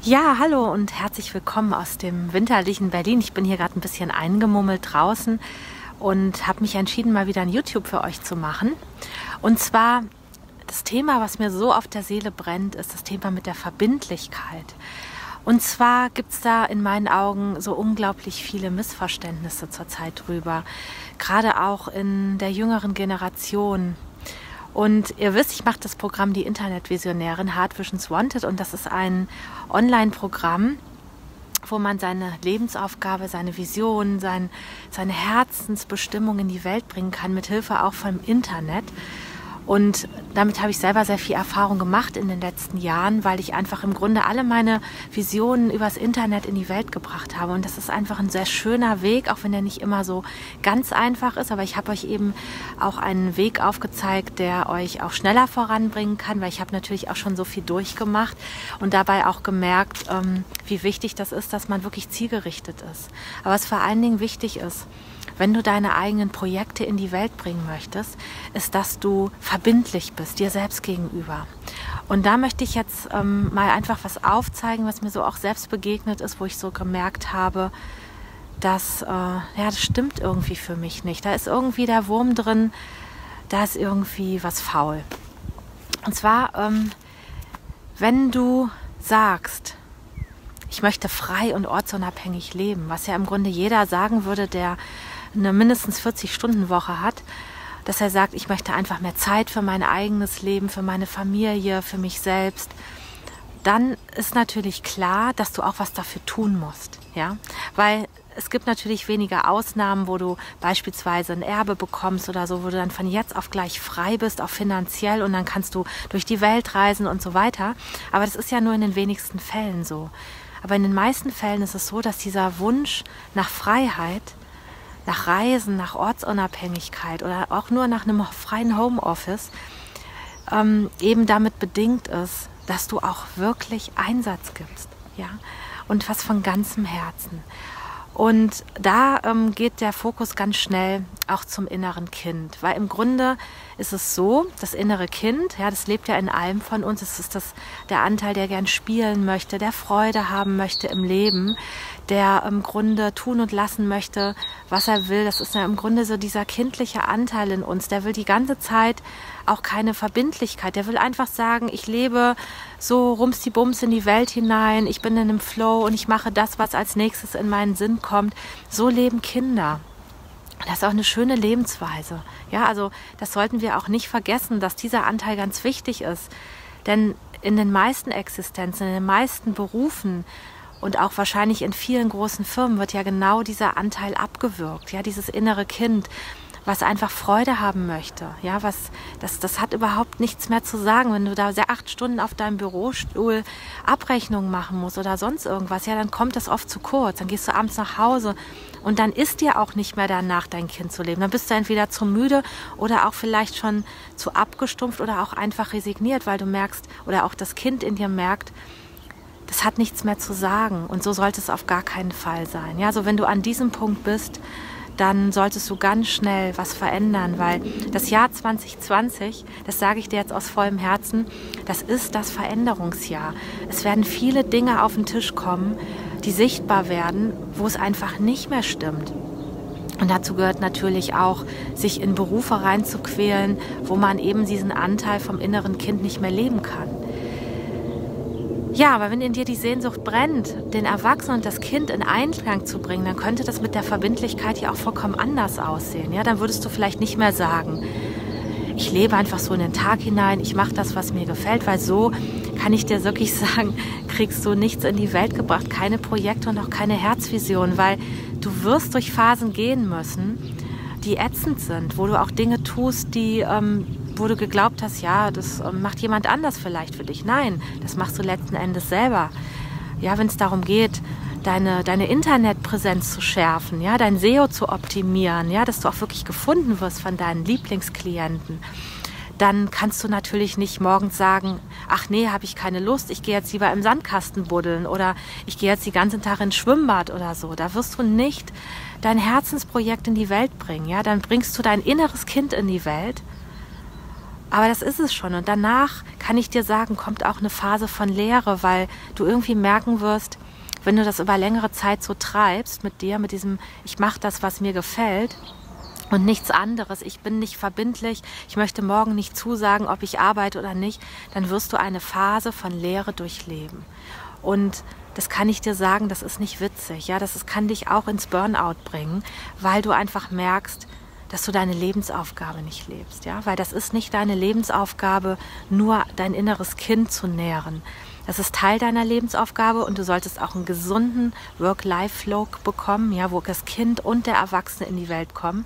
Ja, hallo und herzlich willkommen aus dem winterlichen Berlin. Ich bin hier gerade ein bisschen eingemummelt draußen und habe mich entschieden, mal wieder ein YouTube für euch zu machen. Und zwar das Thema, was mir so auf der Seele brennt, ist das Thema mit der Verbindlichkeit. Und zwar gibt es da in meinen Augen so unglaublich viele Missverständnisse zurzeit drüber, gerade auch in der jüngeren Generation. Und ihr wisst, ich mache das Programm Die Internetvisionärin, Hard Visions Wanted, und das ist ein Online-Programm, wo man seine Lebensaufgabe, seine Vision, seine Herzensbestimmung in die Welt bringen kann, mit Hilfe auch vom Internet. Und damit habe ich selber sehr viel Erfahrung gemacht in den letzten Jahren, weil ich einfach im Grunde alle meine Visionen übers Internet in die Welt gebracht habe. Und das ist einfach ein sehr schöner Weg, auch wenn der nicht immer so ganz einfach ist. Aber ich habe euch eben auch einen Weg aufgezeigt, der euch auch schneller voranbringen kann, weil ich habe natürlich auch schon so viel durchgemacht und dabei auch gemerkt, wie wichtig das ist, dass man wirklich zielgerichtet ist. Aber was vor allen Dingen wichtig ist, wenn du deine eigenen Projekte in die Welt bringen möchtest, ist, dass du verbindlich bist, dir selbst gegenüber. Und da möchte ich jetzt mal einfach was aufzeigen, was mir so auch selbst begegnet ist, wo ich so gemerkt habe, dass das stimmt irgendwie für mich nicht. Da ist irgendwie der Wurm drin, da ist irgendwie was faul. Und zwar, wenn du sagst, ich möchte frei und ortsunabhängig leben, was ja im Grunde jeder sagen würde, der eine mindestens 40-Stunden-Woche hat, dass er sagt, ich möchte einfach mehr Zeit für mein eigenes Leben, für meine Familie, für mich selbst, dann ist natürlich klar, dass du auch was dafür tun musst. Ja? Weil es gibt natürlich weniger Ausnahmen, wo du beispielsweise ein Erbe bekommst oder so, wo du dann von jetzt auf gleich frei bist, auch finanziell, und dann kannst du durch die Welt reisen und so weiter. Aber das ist ja nur in den wenigsten Fällen so. Aber in den meisten Fällen ist es so, dass dieser Wunsch nach Freiheit, nach Reisen, nach Ortsunabhängigkeit oder auch nur nach einem freien Homeoffice eben damit bedingt ist, dass du auch wirklich Einsatz gibst, ja, und was von ganzem Herzen. Und da geht der Fokus ganz schnell auch zum inneren Kind, weil im Grunde ist es so, das innere Kind, ja, das lebt ja in allem von uns, es ist der Anteil, der gern spielen möchte, der Freude haben möchte im Leben, der im Grunde tun und lassen möchte, was er will. Das ist ja im Grunde so dieser kindliche Anteil in uns, der will die ganze Zeit auch keine Verbindlichkeit, der will einfach sagen, ich lebe so rumsdi-bums in die Welt hinein, ich bin in einem Flow und ich mache das, was als nächstes in meinen Sinn kommt. So leben Kinder. Das ist auch eine schöne Lebensweise. Ja, also das sollten wir auch nicht vergessen, dass dieser Anteil ganz wichtig ist. Denn in den meisten Existenzen, in den meisten Berufen und auch wahrscheinlich in vielen großen Firmen wird ja genau dieser Anteil abgewürgt. Ja, dieses innere Kind, was einfach Freude haben möchte. Ja, das hat überhaupt nichts mehr zu sagen. Wenn du da 8 Stunden auf deinem Bürostuhl Abrechnungen machen musst oder sonst irgendwas, ja, dann kommt das oft zu kurz. Dann gehst du abends nach Hause und dann ist dir auch nicht mehr danach, dein Kind zu leben. Dann bist du entweder zu müde oder auch vielleicht schon zu abgestumpft oder auch einfach resigniert, weil du merkst oder auch das Kind in dir merkt, das hat nichts mehr zu sagen. Und so sollte es auf gar keinen Fall sein. Ja, also wenn du an diesem Punkt bist, dann solltest du ganz schnell was verändern, weil das Jahr 2020, das sage ich dir jetzt aus vollem Herzen, das ist das Veränderungsjahr. Es werden viele Dinge auf den Tisch kommen, die sichtbar werden, wo es einfach nicht mehr stimmt. Und dazu gehört natürlich auch, sich in Berufe reinzuquälen, wo man eben diesen Anteil vom inneren Kind nicht mehr leben kann. Ja, aber wenn in dir die Sehnsucht brennt, den Erwachsenen und das Kind in Einklang zu bringen, dann könnte das mit der Verbindlichkeit ja auch vollkommen anders aussehen. Ja, dann würdest du vielleicht nicht mehr sagen, ich lebe einfach so in den Tag hinein, ich mache das, was mir gefällt, weil so, kann ich dir wirklich sagen, kriegst du nichts in die Welt gebracht, keine Projekte und auch keine Herzvision, weil du wirst durch Phasen gehen müssen, die ätzend sind, wo du auch Dinge tust, die wo du geglaubt hast, ja, das macht jemand anders vielleicht für dich. Nein, das machst du letzten Endes selber. Ja, wenn es darum geht, deine Internetpräsenz zu schärfen, ja, dein SEO zu optimieren, ja, dass du auch wirklich gefunden wirst von deinen Lieblingsklienten, dann kannst du natürlich nicht morgens sagen, ach nee, habe ich keine Lust, ich gehe jetzt lieber im Sandkasten buddeln oder ich gehe jetzt den ganzen Tag ins Schwimmbad oder so. Da wirst du nicht dein Herzensprojekt in die Welt bringen. Ja? Dann bringst du dein inneres Kind in die Welt Aber das ist es schon. Und danach, kann ich dir sagen, kommt auch eine Phase von Leere, weil du irgendwie merken wirst, wenn du das über längere Zeit so treibst mit dir, mit diesem, ich mache das, was mir gefällt und nichts anderes, ich bin nicht verbindlich, ich möchte morgen nicht zusagen, ob ich arbeite oder nicht, dann wirst du eine Phase von Leere durchleben. Und das kann ich dir sagen, das ist nicht witzig. Ja? Kann dich auch ins Burnout bringen, weil du einfach merkst, dass du deine Lebensaufgabe nicht lebst. Ja? Weil das ist nicht deine Lebensaufgabe, nur dein inneres Kind zu nähren. Das ist Teil deiner Lebensaufgabe und du solltest auch einen gesunden Work-Life-Flow bekommen, ja, wo das Kind und der Erwachsene in die Welt kommen.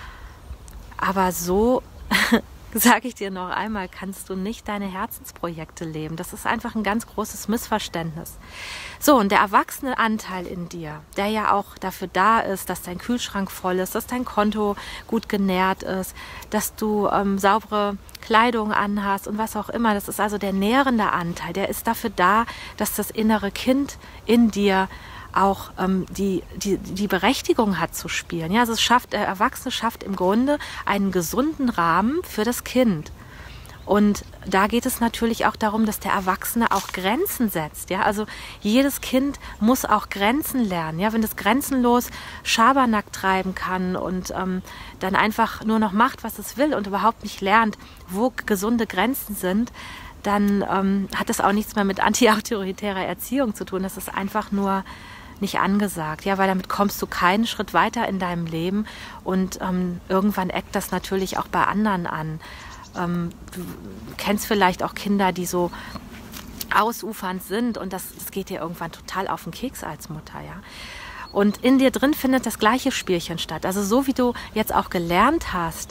Aber so, sage ich dir noch einmal, kannst du nicht deine Herzensprojekte leben. Das ist einfach ein ganz großes Missverständnis. So, und der erwachsene Anteil in dir, der ja auch dafür da ist, dass dein Kühlschrank voll ist, dass dein Konto gut genährt ist, dass du saubere Kleidung anhast und was auch immer. Das ist also der nährende Anteil. Der ist dafür da, dass das innere Kind in dir auch die Berechtigung hat zu spielen. Ja, also der Erwachsene schafft im Grunde einen gesunden Rahmen für das Kind. Und da geht es natürlich auch darum, dass der Erwachsene auch Grenzen setzt. Ja? Also jedes Kind muss auch Grenzen lernen. Ja? Wenn es grenzenlos Schabernack treiben kann und dann einfach nur noch macht, was es will und überhaupt nicht lernt, wo gesunde Grenzen sind, dann hat das auch nichts mehr mit antiautoritärer Erziehung zu tun. Das ist einfach nur nicht angesagt, ja, weil damit kommst du keinen Schritt weiter in deinem Leben und irgendwann eckt das natürlich auch bei anderen an. Du kennst vielleicht auch Kinder, die so ausufernd sind und das geht dir irgendwann total auf den Keks als Mutter, ja. Und in dir drin findet das gleiche Spielchen statt. Also so wie du jetzt auch gelernt hast,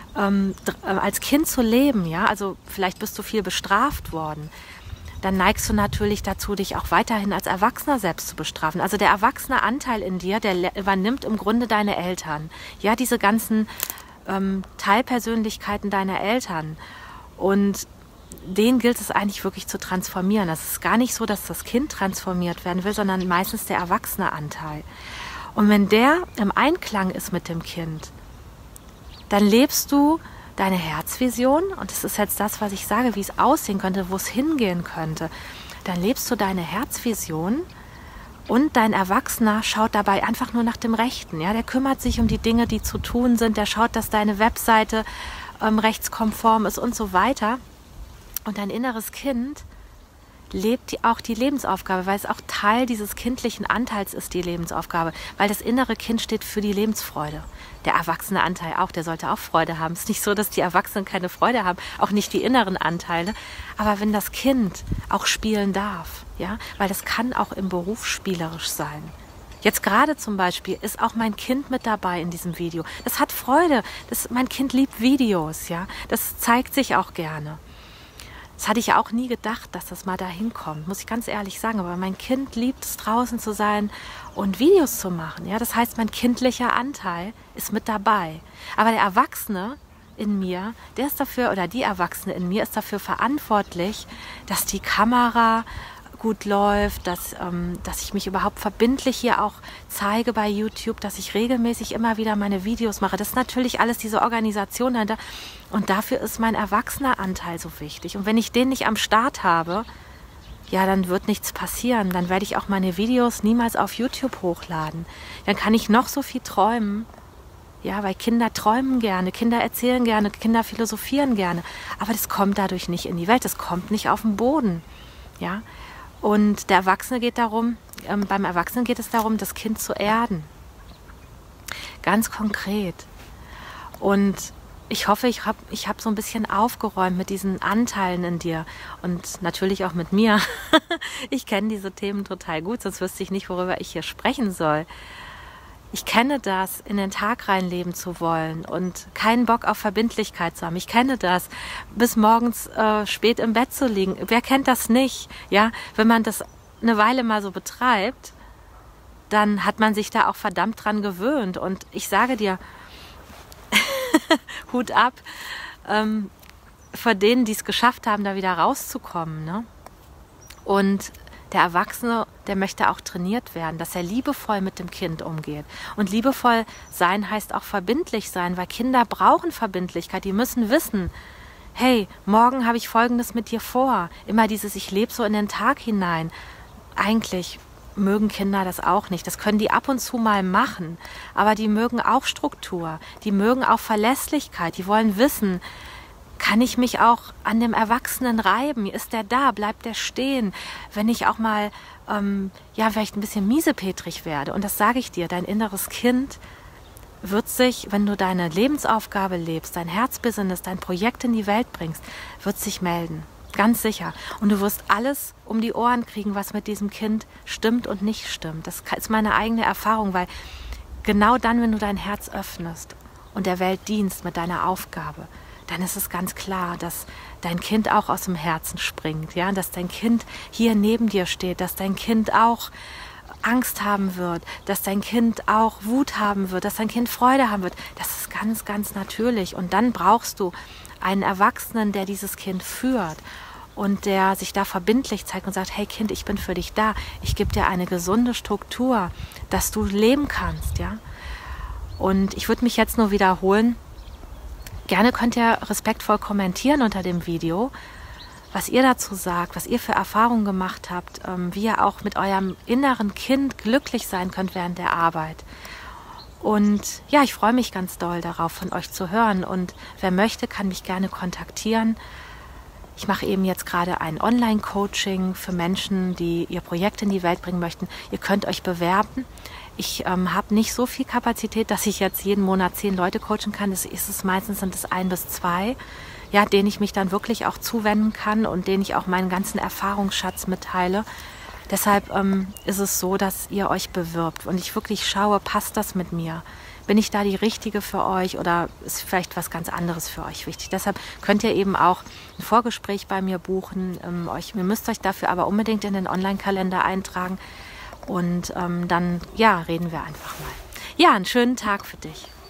als Kind zu leben, ja, also vielleicht bist du viel bestraft worden, dann neigst du natürlich dazu, dich auch weiterhin als Erwachsener selbst zu bestrafen. Also der erwachsene Anteil in dir, der übernimmt im Grunde deine Eltern. Ja, diese ganzen Teilpersönlichkeiten deiner Eltern. Und den gilt es eigentlich wirklich zu transformieren. Das ist gar nicht so, dass das Kind transformiert werden will, sondern meistens der erwachsene Anteil. Und wenn der im Einklang ist mit dem Kind, dann lebst du deine Herzvision, und das ist jetzt das, was ich sage, wie es aussehen könnte, wo es hingehen könnte, dann lebst du deine Herzvision und dein Erwachsener schaut dabei einfach nur nach dem Rechten. Ja? Der kümmert sich um die Dinge, die zu tun sind, der schaut, dass deine Webseite rechtskonform ist und so weiter. Und dein inneres Kind lebt auch die Lebensaufgabe, weil es auch Teil dieses kindlichen Anteils ist, die Lebensaufgabe. Weil das innere Kind steht für die Lebensfreude. Der erwachsene Anteil auch, der sollte auch Freude haben. Es ist nicht so, dass die Erwachsenen keine Freude haben, auch nicht die inneren Anteile. Aber wenn das Kind auch spielen darf, ja, weil das kann auch im Beruf spielerisch sein. Jetzt gerade zum Beispiel ist auch mein Kind mit dabei in diesem Video. Das hat Freude. Mein Kind liebt Videos, ja. Das zeigt sich auch gerne. Das hatte ich ja auch nie gedacht, dass das mal dahin kommt, muss ich ganz ehrlich sagen. Aber mein Kind liebt es, draußen zu sein und Videos zu machen. Ja? Das heißt, mein kindlicher Anteil ist mit dabei. Aber der Erwachsene in mir, der ist dafür, oder die Erwachsene in mir ist dafür verantwortlich, dass die Kamera gut läuft, dass ich mich überhaupt verbindlich hier auch zeige bei YouTube, dass ich regelmäßig immer wieder meine Videos mache. Das ist natürlich alles diese Organisation dahinter. Und dafür ist mein erwachsener Anteil so wichtig. Und wenn ich den nicht am Start habe, ja, dann wird nichts passieren. Dann werde ich auch meine Videos niemals auf YouTube hochladen. Dann kann ich noch so viel träumen. Ja, weil Kinder träumen gerne, Kinder erzählen gerne, Kinder philosophieren gerne. Aber das kommt dadurch nicht in die Welt. Das kommt nicht auf den Boden. Ja. Und beim Erwachsenen geht es darum, das Kind zu erden. Ganz konkret. Und ich hoffe, ich hab so ein bisschen aufgeräumt mit diesen Anteilen in dir und natürlich auch mit mir. Ich kenne diese Themen total gut, sonst wüsste ich nicht, worüber ich hier sprechen soll. Ich kenne das, in den Tag reinleben zu wollen und keinen Bock auf Verbindlichkeit zu haben. Ich kenne das, bis morgens spät im Bett zu liegen. Wer kennt das nicht? Ja, wenn man das eine Weile mal so betreibt, dann hat man sich da auch verdammt dran gewöhnt. Und ich sage dir, Hut ab vor denen, die es geschafft haben, da wieder rauszukommen. Ne? Und der Erwachsene, der möchte auch trainiert werden, dass er liebevoll mit dem Kind umgeht. Und liebevoll sein heißt auch verbindlich sein, weil Kinder brauchen Verbindlichkeit. Die müssen wissen, hey, morgen habe ich Folgendes mit dir vor. Immer dieses, ich lebe so in den Tag hinein. Eigentlich mögen Kinder das auch nicht. Das können die ab und zu mal machen, aber die mögen auch Struktur, die mögen auch Verlässlichkeit, die wollen wissen, kann ich mich auch an dem Erwachsenen reiben? Ist der da? Bleibt der stehen? Wenn ich auch mal vielleicht ein bisschen miesepetrig werde, und das sage ich dir, dein inneres Kind wird sich, wenn du deine Lebensaufgabe lebst, dein Herzbusiness, dein Projekt in die Welt bringst, wird sich melden. Ganz sicher. Und du wirst alles um die Ohren kriegen, was mit diesem Kind stimmt und nicht stimmt. Das ist meine eigene Erfahrung, weil genau dann, wenn du dein Herz öffnest und der Welt dienst mit deiner Aufgabe, dann ist es ganz klar, dass dein Kind auch aus dem Herzen springt, ja, dass dein Kind hier neben dir steht, dass dein Kind auch Angst haben wird, dass dein Kind auch Wut haben wird, dass dein Kind Freude haben wird. Das ist ganz, ganz natürlich. Und dann brauchst du einen Erwachsenen, der dieses Kind führt und der sich da verbindlich zeigt und sagt, hey Kind, ich bin für dich da. Ich gebe dir eine gesunde Struktur, dass du leben kannst, ja. Und ich würde mich jetzt nur wiederholen, gerne könnt ihr respektvoll kommentieren unter dem Video, was ihr dazu sagt, was ihr für Erfahrungen gemacht habt, wie ihr auch mit eurem inneren Kind glücklich sein könnt während der Arbeit. Und ja, ich freue mich ganz doll darauf, von euch zu hören. Und wer möchte, kann mich gerne kontaktieren. Ich mache eben jetzt gerade ein Online-Coaching für Menschen, die ihr Projekt in die Welt bringen möchten. Ihr könnt euch bewerben. Ich habe nicht so viel Kapazität, dass ich jetzt jeden Monat 10 Leute coachen kann. Das ist es meistens, sind es 1 bis 2, ja, denen ich mich dann wirklich auch zuwenden kann und denen ich auch meinen ganzen Erfahrungsschatz mitteile. Deshalb ist es so, dass ihr euch bewirbt und ich wirklich schaue, passt das mit mir? Bin ich da die Richtige für euch oder ist vielleicht was ganz anderes für euch wichtig? Deshalb könnt ihr eben auch ein Vorgespräch bei mir buchen. Ihr müsst euch dafür aber unbedingt in den Online-Kalender eintragen und dann, ja, reden wir einfach mal. Ja, einen schönen Tag für dich.